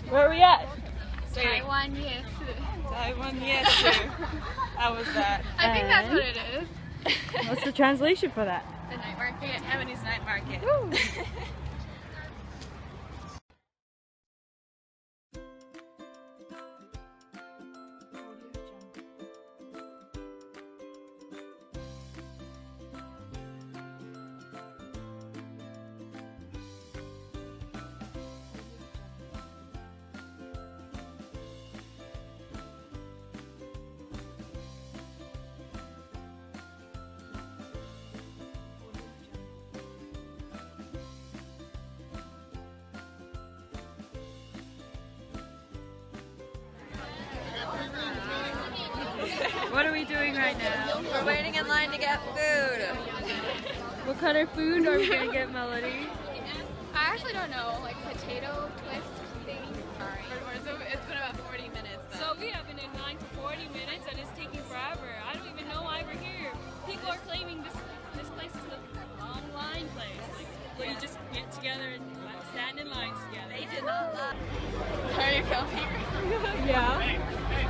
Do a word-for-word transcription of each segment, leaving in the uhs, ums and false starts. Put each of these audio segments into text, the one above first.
Where are we at? Taiwan, yes. Taiwan, yes, sir. How was that? I think that's what it is. What's the translation for that? The night market. Taiwanese night market. What are we doing right now? We're waiting in line to get food. What kind of food are we gonna get, Melody? I actually don't know, like potato twist thing. Sorry. It's been about forty minutes then. So we have been in line for forty minutes and it's taking forever. I don't even know why we're here. People are claiming this this place is the long line place, like where you just get together and stand in lines together. They did not lie. Are you filming? Yeah.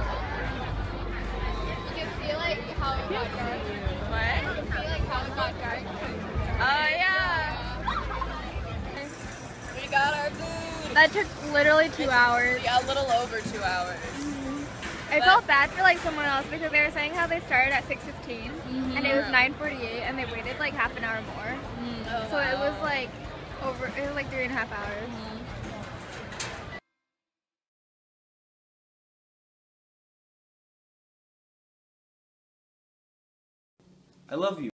You can see like how it got dark. What? You can see like how it got dark. Oh yeah. We got our food. That took literally two hours. Yeah, a little over two hours. I felt bad for like someone else because they were saying how they started at six fifteen mm-hmm. and it was nine forty-eight and they waited like half an hour more. Mm. Oh, so wow. it was like over, it was like three and a half hours. Mm-hmm. I love you.